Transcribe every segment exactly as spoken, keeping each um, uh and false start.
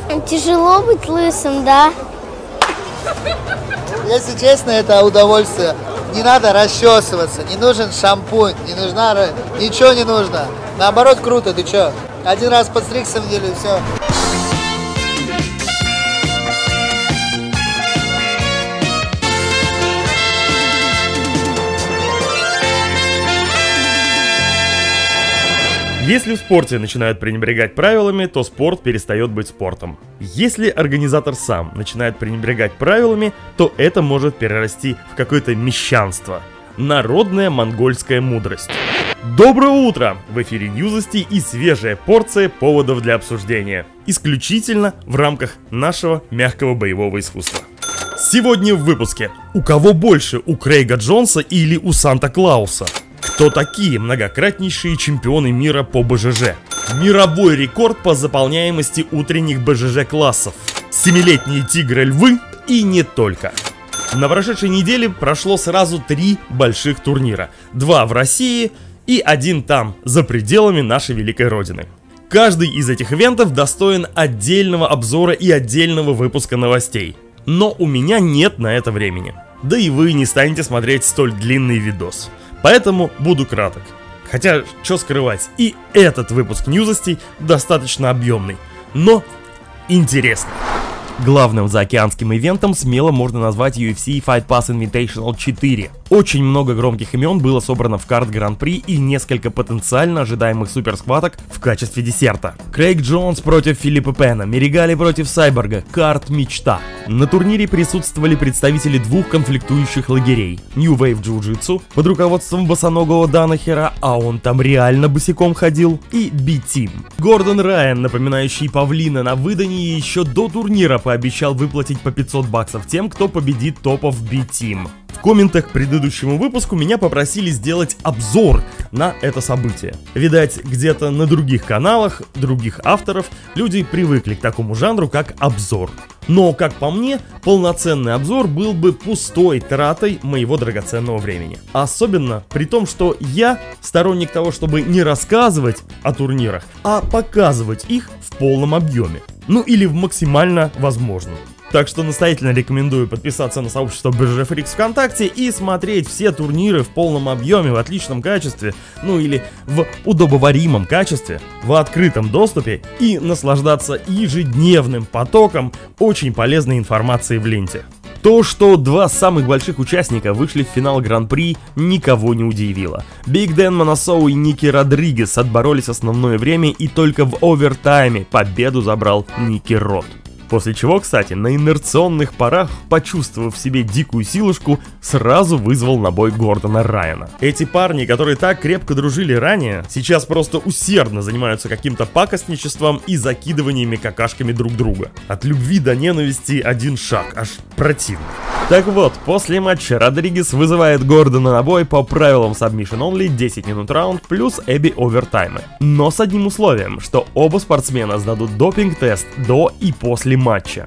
Тяжело быть лысым, да? Если честно, это удовольствие. Не надо расчесываться, не нужен шампунь, не нужна, ничего не нужно. Наоборот, круто, ты чё? Один раз подстригся в неделю и все. Если в спорте начинают пренебрегать правилами, то спорт перестает быть спортом. Если организатор сам начинает пренебрегать правилами, то это может перерасти в какое-то мещанство. Народная монгольская мудрость. Доброе утро! В эфире Ньюзости и свежая порция поводов для обсуждения. Исключительно в рамках нашего мягкого боевого искусства. Сегодня в выпуске. У кого больше, у Крейга Джонса или у Санта-Клауса? Кто такие многократнейшие чемпионы мира по БЖЖ? Мировой рекорд по заполняемости утренних БЖЖ-классов. Семилетние тигры-львы и не только. На прошедшей неделе прошло сразу три больших турнира. Два в России и один там, за пределами нашей великой родины. Каждый из этих ивентов достоин отдельного обзора и отдельного выпуска новостей. Но у меня нет на это времени. Да и вы не станете смотреть столь длинный видос. Поэтому буду краток. Хотя, что скрывать, и этот выпуск Ньюзостей достаточно объемный, но интересный. Главным заокеанским ивентом смело можно назвать ю эф си Fight Pass Invitational четыре. Очень много громких имен было собрано в карт Гран-при и несколько потенциально ожидаемых суперсхваток в качестве десерта. Крейг Джонс против Филиппа Пена, Меригали против Сайборга, карт мечта. На турнире присутствовали представители двух конфликтующих лагерей. New Wave Jiu-Jitsu под руководством босоногого Данахера, а он там реально босиком ходил, и B-Team. Гордон Райан, напоминающий павлина на выдании, еще до турнира пообещал выплатить по пятьсот баксов тем, кто победит топов B-Team. В комментах к предыдущему выпуску меня попросили сделать обзор на это событие. Видать, где-то на других каналах, других авторов, люди привыкли к такому жанру, как обзор. Но, как по мне, полноценный обзор был бы пустой тратой моего драгоценного времени. Особенно при том, что я сторонник того, чтобы не рассказывать о турнирах, а показывать их в полном объеме. Ну или в максимально возможном. Так что настоятельно рекомендую подписаться на сообщество BGG Freaks ВКонтакте и смотреть все турниры в полном объеме, в отличном качестве, ну или в удобоваримом качестве, в открытом доступе и наслаждаться ежедневным потоком очень полезной информации в ленте. То, что два самых больших участника вышли в финал Гран-при, никого не удивило. Биг Дэн Моносоу и Ники Родригес отборолись основное время, и только в овертайме победу забрал Ники Род. После чего, кстати, на инерционных парах, почувствовав в себе дикую силушку, сразу вызвал на бой Гордона Райана. Эти парни, которые так крепко дружили ранее, сейчас просто усердно занимаются каким-то пакостничеством и закидываниями какашками друг друга. От любви до ненависти один шаг, аж противно. Так вот, после матча Родригес вызывает Гордона на бой по правилам Submission Only, десять минут раунд плюс Эбби овертаймы. Но с одним условием, что оба спортсмена сдадут допинг-тест до и после матча.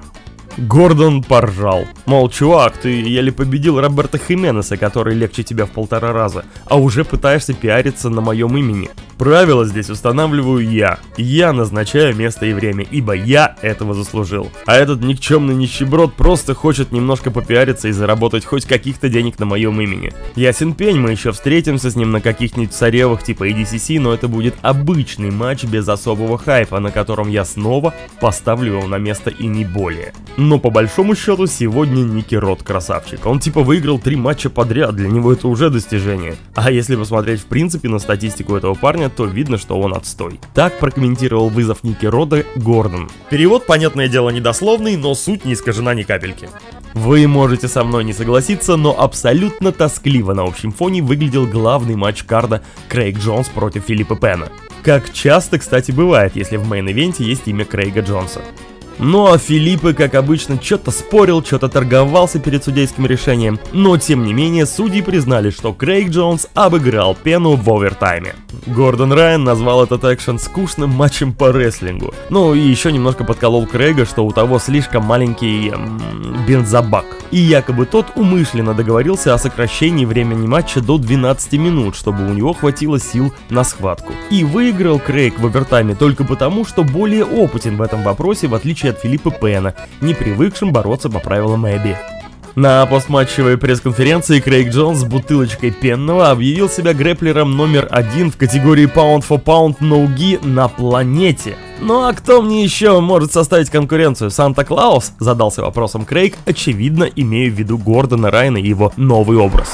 Гордон поржал. Мол, чувак, ты еле победил Роберто Хименеса, который легче тебя в полтора раза, а уже пытаешься пиариться на моем имени. Правила здесь устанавливаю я. Я назначаю место и время, ибо я этого заслужил. А этот никчемный нищеброд просто хочет немножко попиариться и заработать хоть каких-то денег на моем имени. Ясен пень, мы еще встретимся с ним на каких-нибудь царевах типа и ди си си, но это будет обычный матч без особого хайпа, на котором я снова поставлю его на место и не более. Но по большому счету сегодня Ники Род красавчик. Он типа выиграл три матча подряд, для него это уже достижение. А если посмотреть в принципе на статистику этого парня, то видно, что он отстой. Так прокомментировал вызов Ники Рода Гордон. Перевод, понятное дело, недословный, но суть не искажена ни капельки. Вы можете со мной не согласиться, но абсолютно тоскливо на общем фоне выглядел главный матч карда Крейг Джонс против Филиппа Пена. Как часто, кстати, бывает, если в мейн-ивенте есть имя Крейга Джонса. Ну а Филиппе, как обычно, что-то спорил, что-то торговался перед судейским решением, но тем не менее судьи признали, что Крейг Джонс обыграл Пену в овертайме. Гордон Райан назвал этот экшен скучным матчем по рестлингу. Ну и еще немножко подколол Крейга, что у того слишком маленький м- бензобак. И якобы тот умышленно договорился о сокращении времени матча до двенадцати минут, чтобы у него хватило сил на схватку. И выиграл Крейг в овертайме только потому, что более опытен в этом вопросе, в отличие отличие от Филиппа Пена, не привыкшим бороться по правилам эй би. На постматчевой пресс-конференции Крейг Джонс с бутылочкой пенного объявил себя грэпплером номер один в категории Pound for Pound No Gi на планете. Ну а кто мне еще может составить конкуренцию? Санта-Клаус? Задался вопросом Крейг, очевидно имея в виду Гордона Райана и его новый образ.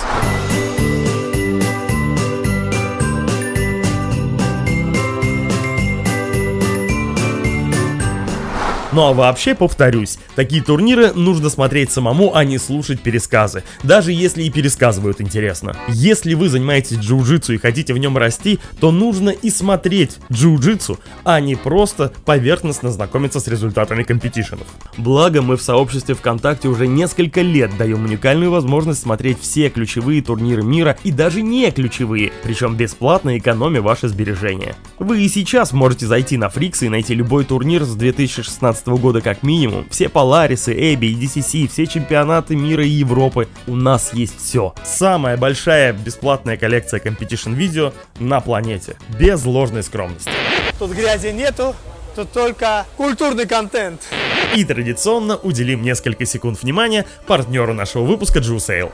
Ну а вообще, повторюсь, такие турниры нужно смотреть самому, а не слушать пересказы, даже если и пересказывают интересно. Если вы занимаетесь джиу-джитсу и хотите в нем расти, то нужно и смотреть джиу-джитсу, а не просто поверхностно знакомиться с результатами компетишенов. Благо, мы в сообществе ВКонтакте уже несколько лет даем уникальную возможность смотреть все ключевые турниры мира и даже не ключевые, причем бесплатно, экономя ваши сбережения. Вы и сейчас можете зайти на Фрикс и найти любой турнир с две тысячи шестнадцатого года как минимум, все Polaris, Эбби и ди си си, все чемпионаты мира и Европы, у нас есть все. Самая большая бесплатная коллекция компетишн видео на планете, без ложной скромности. Тут грязи нету, тут только культурный контент. И традиционно уделим несколько секунд внимания партнеру нашего выпуска Juiceale.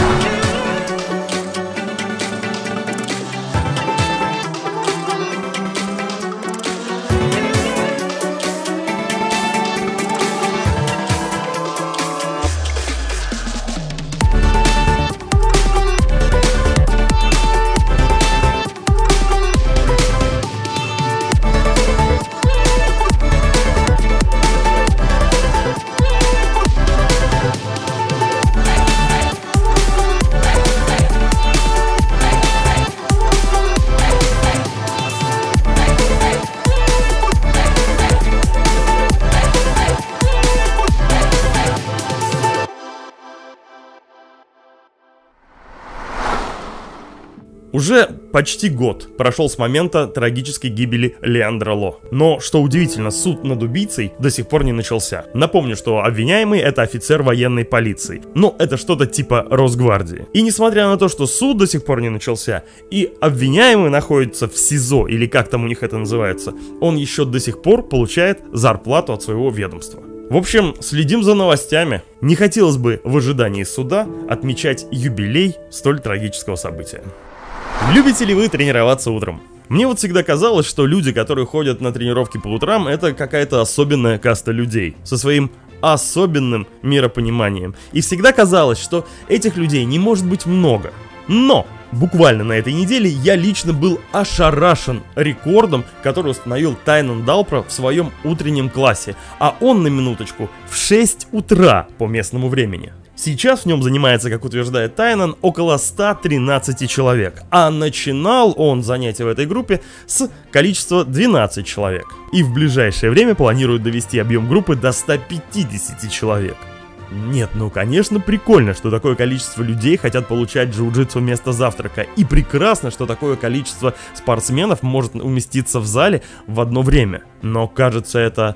Уже почти год прошел с момента трагической гибели Леандро Ло. Но, что удивительно, суд над убийцей до сих пор не начался. Напомню, что обвиняемый — это офицер военной полиции. Но это что-то типа Росгвардии. И несмотря на то, что суд до сих пор не начался, и обвиняемый находится в СИЗО, или как там у них это называется, он еще до сих пор получает зарплату от своего ведомства. В общем, следим за новостями. Не хотелось бы в ожидании суда отмечать юбилей столь трагического события. Любите ли вы тренироваться утром? Мне вот всегда казалось, что люди, которые ходят на тренировки по утрам, это какая-то особенная каста людей со своим особенным миропониманием. И всегда казалось, что этих людей не может быть много. Но буквально на этой неделе я лично был ошарашен рекордом, который установил Тайнан Далпро в своем утреннем классе. А он, на минуточку, в шесть утра по местному времени. Сейчас в нем занимается, как утверждает Тайнан, около ста тринадцати человек, а начинал он занятия в этой группе с количества двенадцати человек. И в ближайшее время планирует довести объем группы до ста пятидесяти человек. Нет, ну конечно прикольно, что такое количество людей хотят получать джиу-джитсу вместо завтрака. И прекрасно, что такое количество спортсменов может уместиться в зале в одно время. Но кажется, это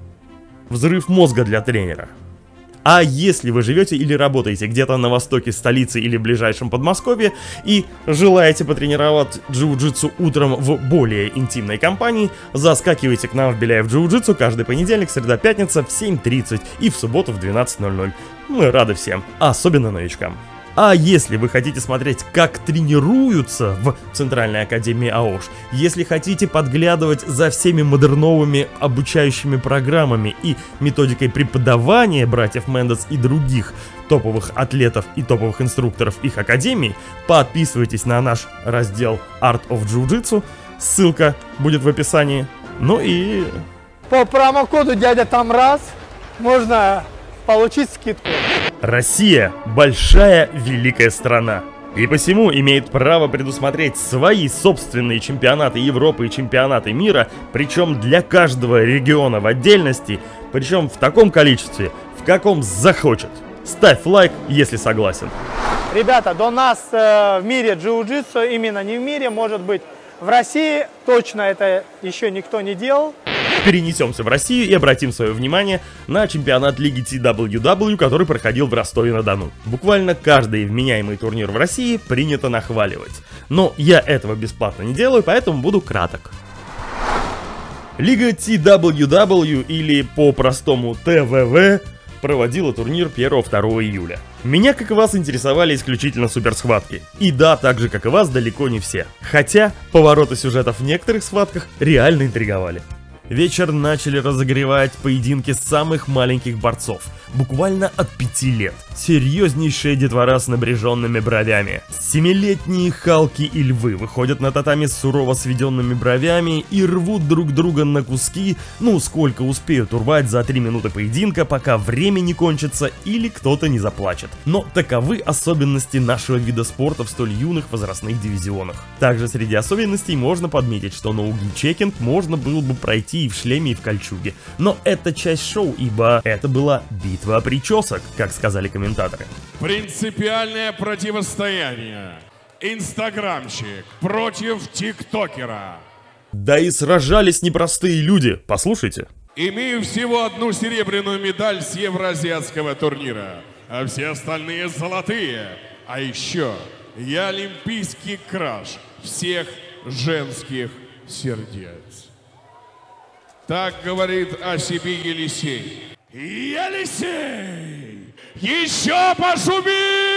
взрыв мозга для тренера. А если вы живете или работаете где-то на востоке столицы или в ближайшем Подмосковье и желаете потренировать джиу-джитсу утром в более интимной компании, заскакивайте к нам в Беляев джиу-джитсу каждый понедельник, среда, пятница в семь тридцать и в субботу в двенадцать ноль ноль. Мы рады всем, особенно новичкам. А если вы хотите смотреть, как тренируются в Центральной Академии АОШ, если хотите подглядывать за всеми модерновыми обучающими программами и методикой преподавания братьев Мендес и других топовых атлетов и топовых инструкторов их академий, подписывайтесь на наш раздел Art of Jiu-Jitsu, ссылка будет в описании. Ну и... По промокоду дядя Тамраз можно получить скидку. Россия – большая великая страна, и посему имеет право предусмотреть свои собственные чемпионаты Европы и чемпионаты мира, причем для каждого региона в отдельности, причем в таком количестве, в каком захочет. Ставь лайк, если согласен. Ребята, до нас э, в мире джиу-джитсу, именно не в мире, может быть в России, точно это еще никто не делал. Перенесемся в Россию и обратим свое внимание на чемпионат лиги ти дабл ю дабл ю, который проходил в Ростове-на-Дону. Буквально каждый вменяемый турнир в России принято нахваливать. Но я этого бесплатно не делаю, поэтому буду краток. Лига ти дабл ю дабл ю или по-простому тэ вэ вэ проводила турнир первого-второго июля. Меня, как и вас, интересовали исключительно суперсхватки. И да, так же как и вас, далеко не все. Хотя повороты сюжетов в некоторых схватках реально интриговали. Вечер начали разогревать поединки самых маленьких борцов, буквально от пяти лет. Серьезнейшая детвора с набреженными бровями. Семилетние Халки и Львы выходят на татами с сурово сведенными бровями и рвут друг друга на куски, ну сколько успеют урвать за три минуты поединка, пока время не кончится или кто-то не заплачет. Но таковы особенности нашего вида спорта в столь юных возрастных дивизионах. Также среди особенностей можно подметить, что ноуги-чекинг можно было бы пройти и в шлеме, и в кольчуге. Но это часть шоу, ибо это была битва причесок, как сказали комментаторы. Принципиальное противостояние. Инстаграмщик против тиктокера. Да и сражались непростые люди, послушайте. Имею всего одну серебряную медаль с евроазиатского турнира, а все остальные золотые. А еще я олимпийский краш всех женских сердец. Так говорит о себе Елисей. Елисей! Еще пошуми!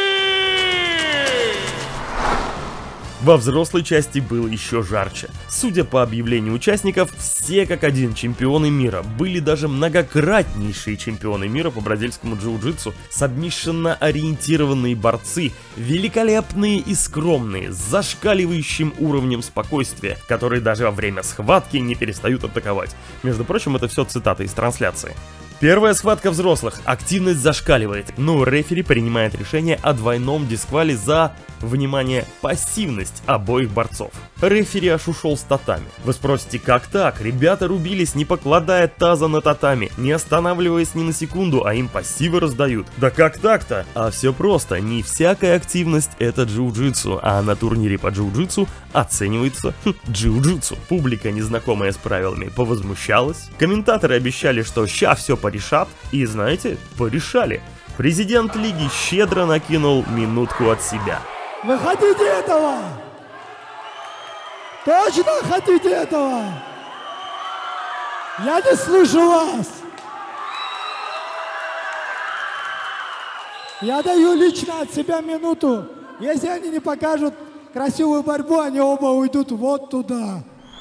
Во взрослой части было еще жарче. Судя по объявлению участников, все как один чемпионы мира, были даже многократнейшие чемпионы мира по бразильскому джиу-джитсу, сабмишенно-ориентированные борцы, великолепные и скромные, с зашкаливающим уровнем спокойствия, которые даже во время схватки не перестают атаковать. Между прочим, это все цитаты из трансляции. Первая схватка взрослых. Активность зашкаливает, но рефери принимает решение о двойном дисквале за, внимание, пассивность обоих борцов. Рефери аж ушел с татами. Вы спросите, как так? Ребята рубились, не покладая таза на татами, не останавливаясь ни на секунду, а им пассивы раздают. Да как так-то? А все просто. Не всякая активность это джиу-джитсу, а на турнире по джиу-джитсу оценивается хм, джиу-джитсу. Публика, незнакомая с правилами, повозмущалась. Комментаторы обещали, что ща все порешат, и знаете, порешали. Президент лиги щедро накинул минутку от себя. Вы хотите этого? Точно хотите этого? Я не слышу вас. Я даю лично от себя минуту. Если они не покажут красивую борьбу, они оба уйдут вот туда.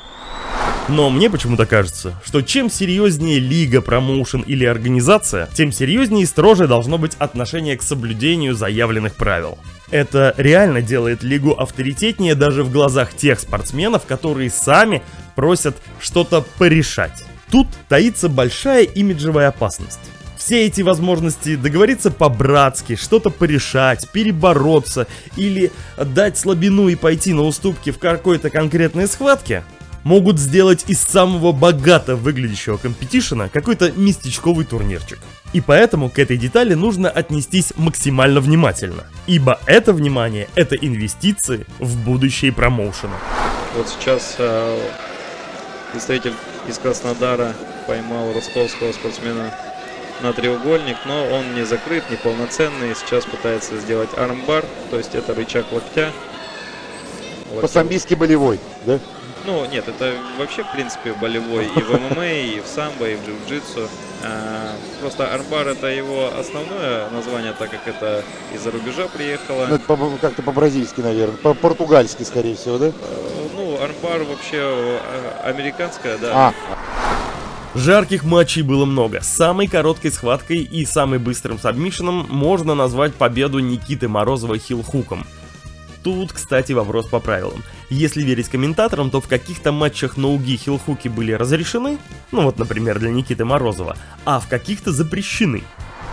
Но мне почему-то кажется, что чем серьезнее лига, промоушен или организация, тем серьезнее и строже должно быть отношение к соблюдению заявленных правил. Это реально делает лигу авторитетнее даже в глазах тех спортсменов, которые сами просят что-то порешать. Тут таится большая имиджевая опасность. Все эти возможности договориться по-братски, что-то порешать, перебороться или дать слабину и пойти на уступки в какой-то конкретной схватке могут сделать из самого богато выглядящего компетишена какой-то местечковый турнирчик. И поэтому к этой детали нужно отнестись максимально внимательно, ибо это внимание – это инвестиции в будущее промоушена. Вот сейчас э, представитель из Краснодара поймал ростовского спортсмена на треугольник, но он не закрыт, не полноценный. Сейчас пытается сделать армбар, то есть это рычаг локтя. По-самбийски болевой, да? Ну, нет, это вообще, в принципе, болевой и в эм эм а, и в самбо, и в джиу-джитсу. А, просто армбар — это его основное название, так как это из-за рубежа приехало. Ну, это как-то по-бразильски, наверное, по-португальски, скорее всего, да? А, ну, армбар вообще американская, да. А. Жарких матчей было много. Самой короткой схваткой и самым быстрым сабмишеном можно назвать победу Никиты Морозова хилхуком. Тут, кстати, вопрос по правилам. Если верить комментаторам, то в каких-то матчах ноуги хилхуки были разрешены, ну вот, например, для Никиты Морозова, а в каких-то запрещены.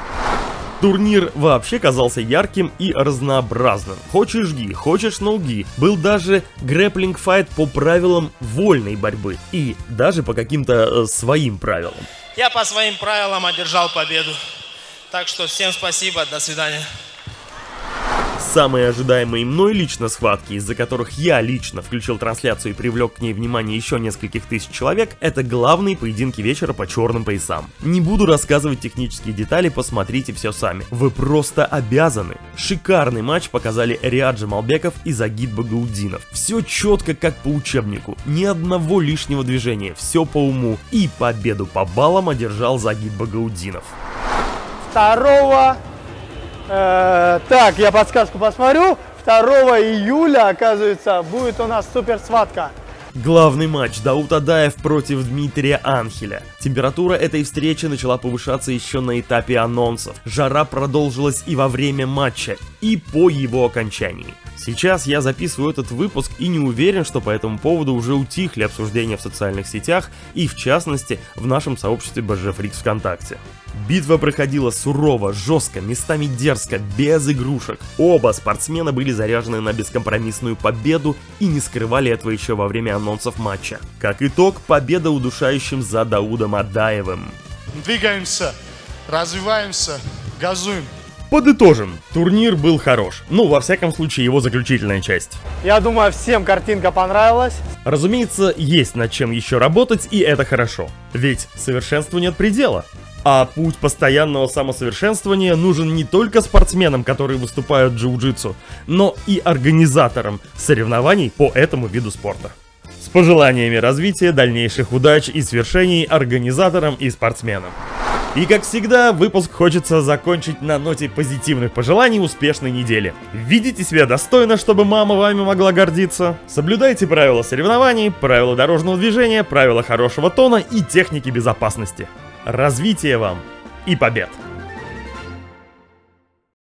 Турнир вообще казался ярким и разнообразным. Хочешь жги, хочешь ноуги. Был даже грэпплинг-файт по правилам вольной борьбы и даже по каким-то э, своим правилам. Я по своим правилам одержал победу. Так что всем спасибо, до свидания. Самые ожидаемые мной лично схватки, из-за которых я лично включил трансляцию и привлек к ней внимание еще нескольких тысяч человек, это главные поединки вечера по черным поясам. Не буду рассказывать технические детали, посмотрите все сами. Вы просто обязаны. Шикарный матч показали Риад Джамалбеков и Загид Багаудинов. Все четко, как по учебнику. Ни одного лишнего движения, все по уму. И победу по баллам одержал Загид Багаудинов. Второго... Э, так, я подсказку посмотрю. второго июля, оказывается, будет у нас супер схватка. Главный матч Дауд Адаев против Дмитрия Анхеля. Температура этой встречи начала повышаться еще на этапе анонсов. Жара продолжилась и во время матча, и по его окончании. Сейчас я записываю этот выпуск и не уверен, что по этому поводу уже утихли обсуждения в социальных сетях и, в частности, в нашем сообществе би джи Freaks ВКонтакте. Битва проходила сурово, жестко, местами дерзко, без игрушек. Оба спортсмена были заряжены на бескомпромиссную победу и не скрывали этого еще во время анонсов матча. Как итог, победа удушающим за Даудом Адаевым. Двигаемся, развиваемся, газуем. Подытожим, турнир был хорош, ну, во всяком случае, его заключительная часть. Я думаю, всем картинка понравилась. Разумеется, есть над чем еще работать, и это хорошо. Ведь совершенству нет предела. А путь постоянного самосовершенствования нужен не только спортсменам, которые выступают в джиу-джитсу, но и организаторам соревнований по этому виду спорта. С пожеланиями развития, дальнейших удач и свершений организаторам и спортсменам. И как всегда, выпуск хочется закончить на ноте позитивных пожеланий успешной недели. Ведите себя достойно, чтобы мама вами могла гордиться. Соблюдайте правила соревнований, правила дорожного движения, правила хорошего тона и техники безопасности. Развития вам и побед!